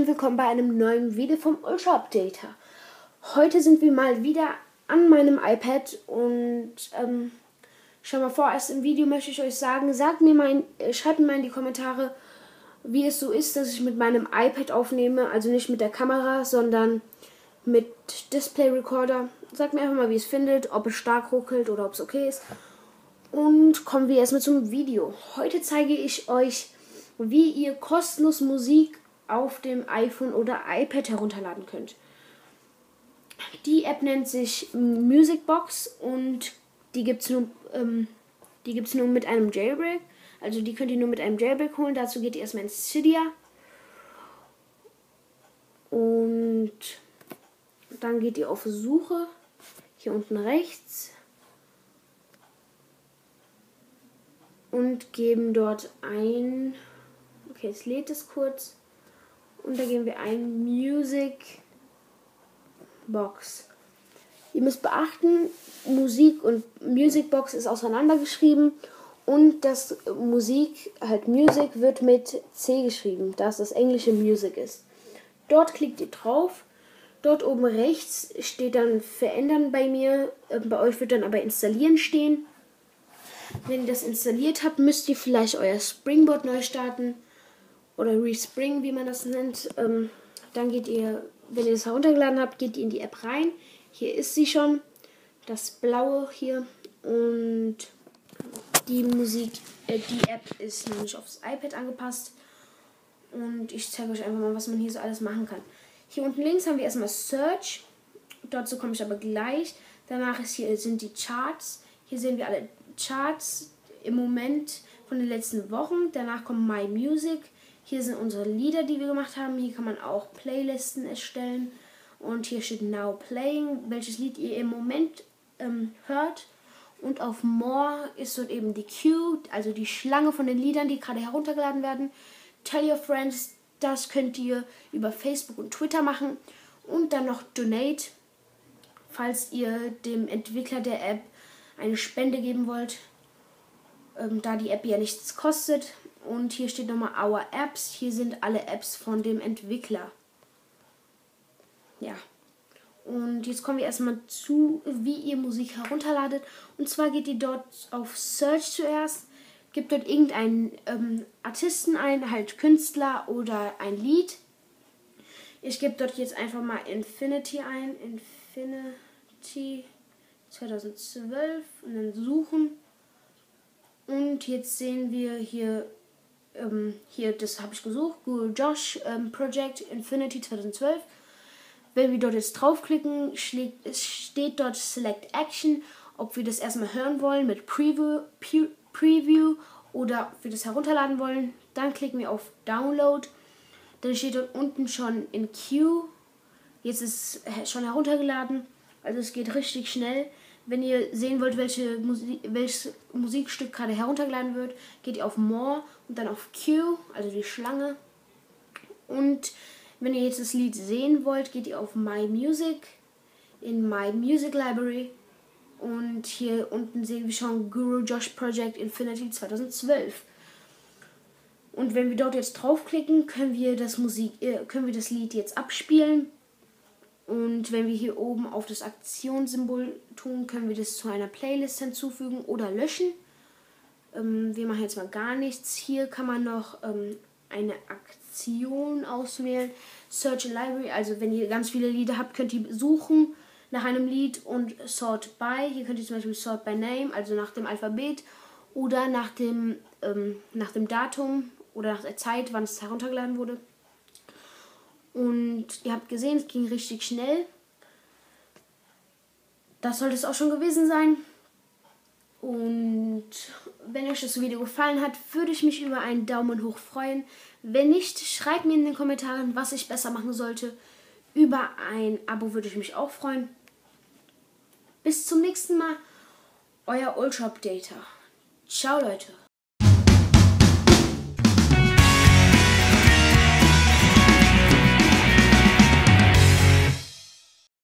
willkommen bei einem neuen Video vom Ultra Updater. Heute sind wir mal wieder an meinem iPad und schon mal vorerst im Video möchte ich euch sagen, schreibt mir mal in die Kommentare, wie es so ist, dass ich mit meinem iPad aufnehme, also nicht mit der Kamera, sondern mit Display Recorder. Sagt mir einfach mal, wie es findet, ob es stark ruckelt oder ob es okay ist. Und kommen wir erstmal zum Video. Heute zeige ich euch, wie ihr kostenlos Musik auf dem iPhone oder iPad herunterladen könnt. Die App nennt sich Musicbox und die gibt's nur mit einem Jailbreak. Also die könnt ihr nur mit einem Jailbreak holen. Dazu geht ihr erstmal ins Cydia. Und dann geht ihr auf Suche. Hier unten rechts. Und geben dort ein. Okay, jetzt lädt es kurz. Und da geben wir ein Musicbox. Ihr müsst beachten, Musik und Musicbox ist auseinandergeschrieben. Und das Musik wird mit C geschrieben, da es das englische Music ist. Dort klickt ihr drauf. Dort oben rechts steht dann Verändern bei mir. Bei euch wird dann aber Installieren stehen. Wenn ihr das installiert habt, müsst ihr vielleicht euer Springboard neu starten. Oder Respring, wie man das nennt. Dann geht ihr, wenn ihr das heruntergeladen habt, geht ihr in die App rein. Hier ist sie schon. Das blaue hier. Und die App ist noch nicht aufs iPad angepasst. Und ich zeige euch einfach mal, was man hier so alles machen kann. Hier unten links haben wir erstmal Search. Dazu komme ich aber gleich. Danach sind die Charts. Hier sehen wir alle Charts im Moment von den letzten Wochen. Danach kommt My Music. Hier sind unsere Lieder, die wir gemacht haben. Hier kann man auch Playlisten erstellen. Und hier steht Now Playing, welches Lied ihr im Moment hört. Und auf More ist dort eben die Queue, also die Schlange von den Liedern, die gerade heruntergeladen werden. Tell Your Friends, das könnt ihr über Facebook und Twitter machen. Und dann noch Donate, falls ihr dem Entwickler der App eine Spende geben wollt, da die App ja nichts kostet. Und hier steht nochmal Our Apps. Hier sind alle Apps von dem Entwickler. Ja. Und jetzt kommen wir erstmal zu, wie ihr Musik herunterladet. Und zwar geht ihr dort auf Search zuerst. Gebt dort irgendeinen Artisten ein, halt Künstler oder ein Lied. Ich gebe dort jetzt einfach mal Infinity ein. Infinity 2012 und dann suchen. Und jetzt sehen wir hier, das habe ich gesucht, Google Josh Project Infinity 2012. Wenn wir dort jetzt draufklicken, steht dort Select Action, ob wir das erstmal hören wollen mit Preview oder ob wir das herunterladen wollen. Dann klicken wir auf Download. Dann steht dort unten schon in Queue. Jetzt ist es schon heruntergeladen. Also es geht richtig schnell. Wenn ihr sehen wollt, welches Musikstück gerade heruntergeladen wird, geht ihr auf More und dann auf Queue, also die Schlange. Und wenn ihr jetzt das Lied sehen wollt, geht ihr auf My Music, in My Music Library. Und hier unten sehen wir schon Guru Josh Project Infinity 2012. Und wenn wir dort jetzt draufklicken, können wir das Lied jetzt abspielen. Und wenn wir hier oben auf das Aktionssymbol tun, können wir das zu einer Playlist hinzufügen oder löschen. Wir machen jetzt mal gar nichts. Hier kann man noch eine Aktion auswählen. Search a Library, also wenn ihr ganz viele Lieder habt, könnt ihr suchen nach einem Lied und Sort by. Hier könnt ihr zum Beispiel Sort by Name, also nach dem Alphabet oder nach dem Datum oder nach der Zeit, wann es heruntergeladen wurde. Und ihr habt gesehen, es ging richtig schnell. Das sollte es auch schon gewesen sein. Und wenn euch das Video gefallen hat, würde ich mich über einen Daumen hoch freuen. Wenn nicht, schreibt mir in den Kommentaren, was ich besser machen sollte. Über ein Abo würde ich mich auch freuen. Bis zum nächsten Mal. Euer Ultra Updater. Ciao, Leute.